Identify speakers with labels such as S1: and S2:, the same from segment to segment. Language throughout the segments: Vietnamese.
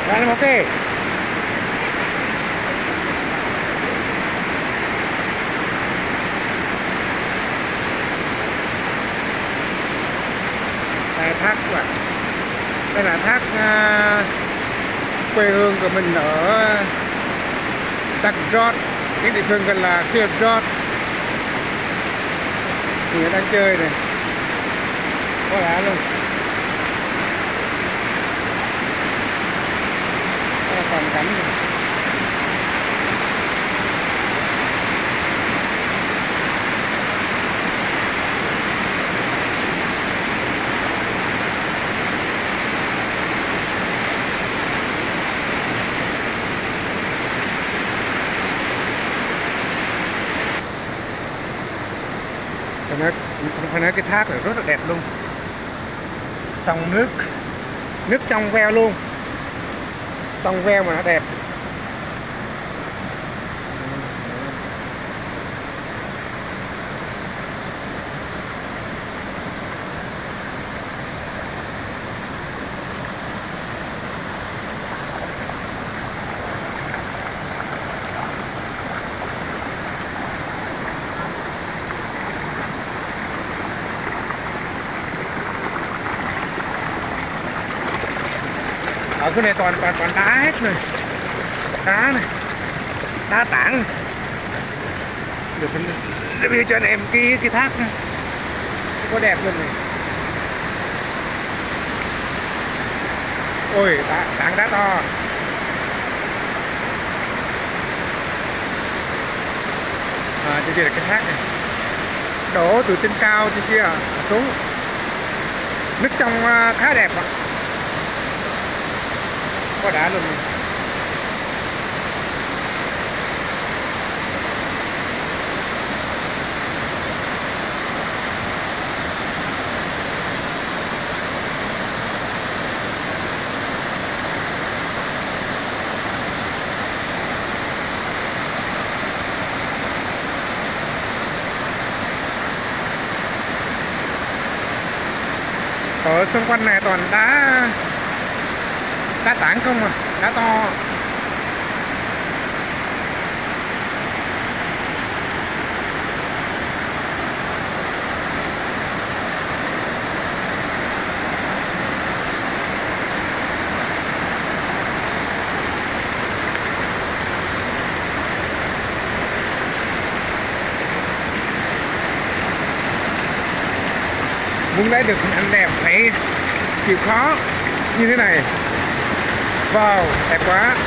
S1: Làm ok. Đây thác các bạn. Đây là thác quê hương của mình ở Takrot, cái địa phương gần là Kyrgyz. Người đang chơi này, có đá luôn. Đây là còn cánh này. Phải nói cái thác này rất là đẹp luôn, sông nước trong veo luôn, trong veo mà nó đẹp. Ở cái này toàn đá hết này, đá này, đá tảng. Được review cho anh em cái thác này, có đẹp luôn này. Ôi tảng đá to. Trên kia là cái thác này, đổ từ trên cao trên kia xuống. Nước trong khá đẹp ạ. Có đá luôn này. Ở xung quanh này toàn đá tảng không à, đá to. Muốn lấy được hình ảnh đẹp phải chịu khó như thế này. Wow, đẹp quá.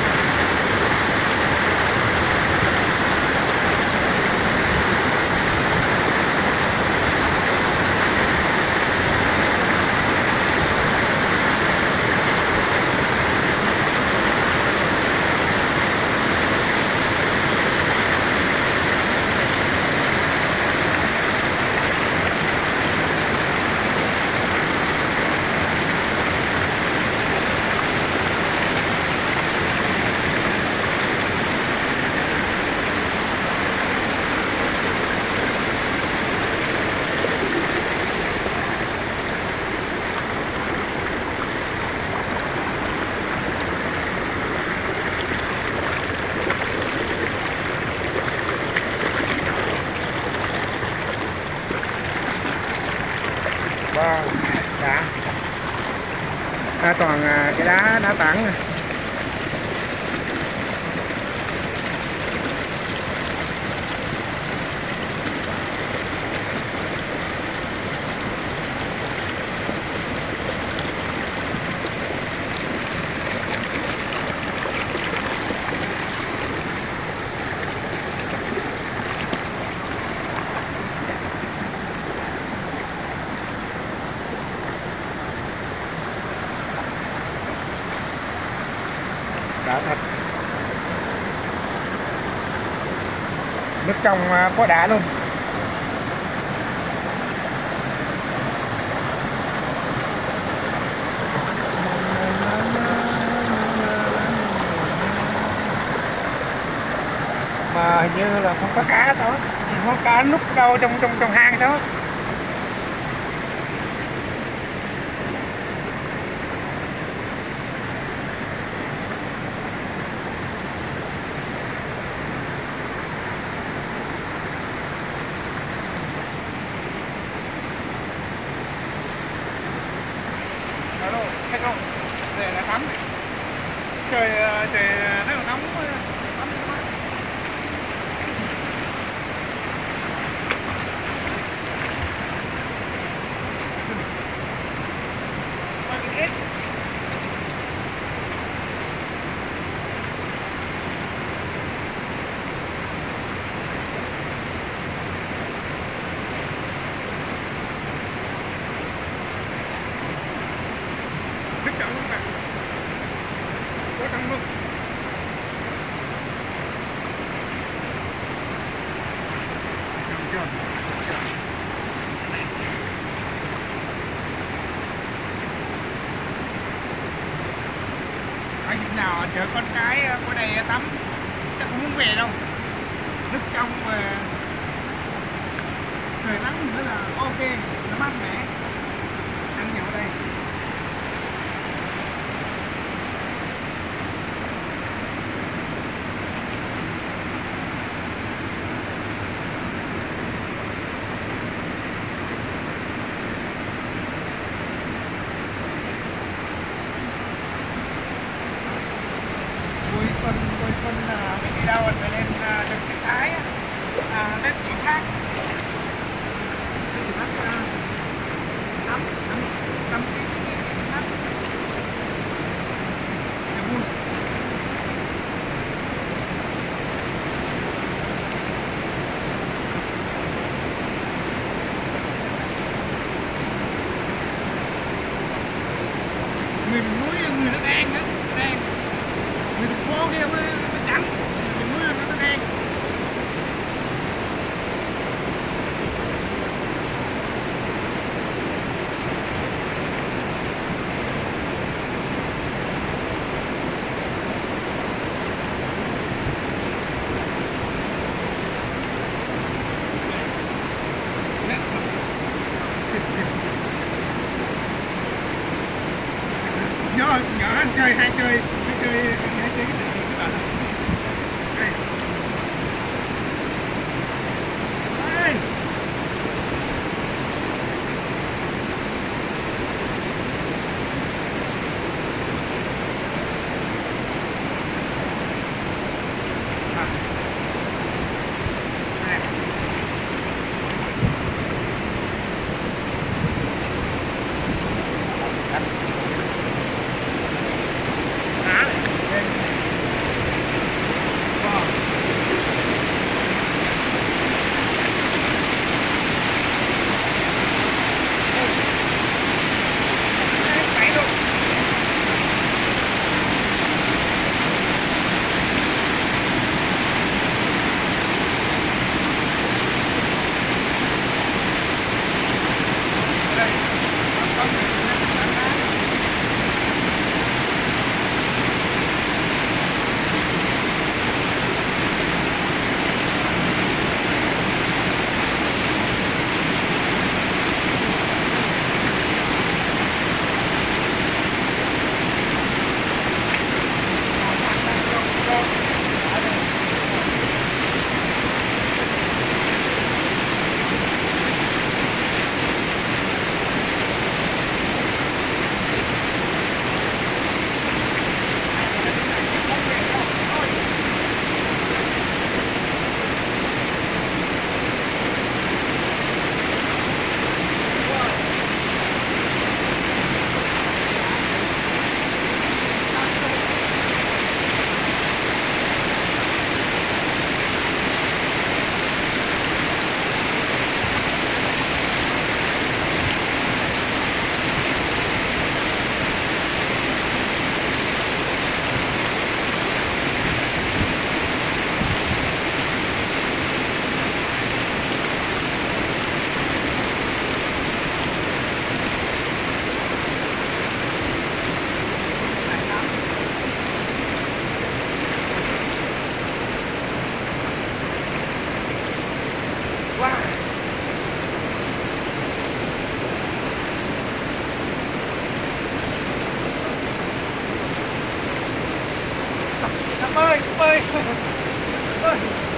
S1: Wow, đá toàn cái đá tảng này. Đá thật, nước trong có đá luôn. Mà hình như là không có cá đó, không có cá núp đâu trong hang đó. Để là tắm này. Trời trời rất là nóng, tắm đi các bạn. Ít. Rất chậm các bạn, quá căng luôn. Căng chưa? Ở dịp nào chở con cái qua đây tắm chắc không muốn về đâu, nước trong và trời nắng nữa là ok, nó mát mẻ, ăn nhậu đây. Cuối tuần mình đi đâu mình phải lên đường Sinh Thái á, lên chỗ khác, lên chỗ khác tắm tắm cái thác để vui. Người miền núi người nó đen á, đen. Người thành phố kia mới trắng, miền núi nó đen. Nhỏ anh chơi hay chơi hay chơi cái này. Đây. Đây. Bơi bơi bơi